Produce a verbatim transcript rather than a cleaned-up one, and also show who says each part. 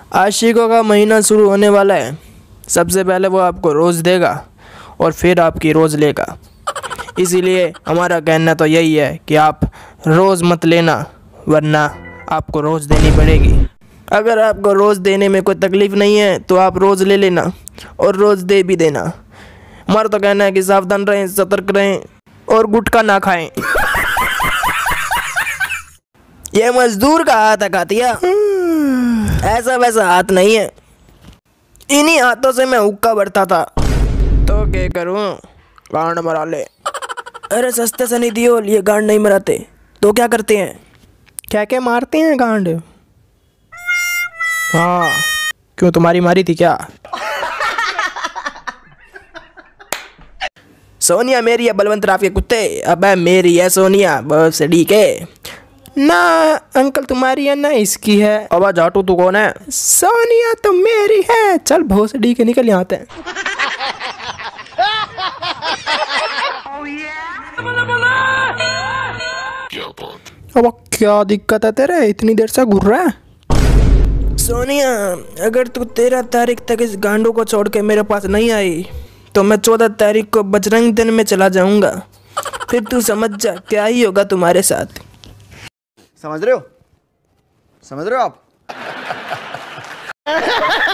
Speaker 1: आशिकों का महीना शुरू होने वाला है। सबसे पहले वो आपको रोज़ देगा और फिर आपकी रोज़ लेगा। इसीलिए हमारा कहना तो यही है कि आप रोज़ मत लेना, वरना आपको रोज़ देनी पड़ेगी। अगर आपको रोज़ देने में कोई तकलीफ़ नहीं है तो आप रोज़ ले लेना और रोज़ दे भी देना। हमारा तो कहना है कि सावधान रहें, सतर्क रहें और गुटखा ना खाएं। ये मजदूर का हाथ है कातिया, ऐसा वैसा हाथ नहीं है। इन्हीं हाथों से मैं हुक्का भरता था। तो क्या करूं, गांड मरा ले। अरे सस्ते से नहीं दियो, ये गांड नहीं मराते। तो क्या करते हैं? क्या क्या मारते हैं गांड? हाँ, क्यों तुम्हारी मारी थी क्या? सोनिया मेरी है, बलवंत राव के कुत्ते। अबे मेरी है सोनिया, बहुत सड़ी के। ना अंकल तुम्हारी है ना इसकी है। अब जाटू तू कौन है? सोनिया तो मेरी है। चल भोसड़ी के निकल यहाँ से। अब क्या दिक्कत है तेरे, इतनी देर से घूर रहा है? सोनिया अगर तू तेरह तारीख तक इस गांडू को छोड़ के मेरे पास नहीं आई तो मैं चौदह तारीख को बजरंग दल में चला जाऊंगा। फिर तू समझ जा क्या ही होगा तुम्हारे साथ।
Speaker 2: समझ रहे हो? समझ रहे हो आप?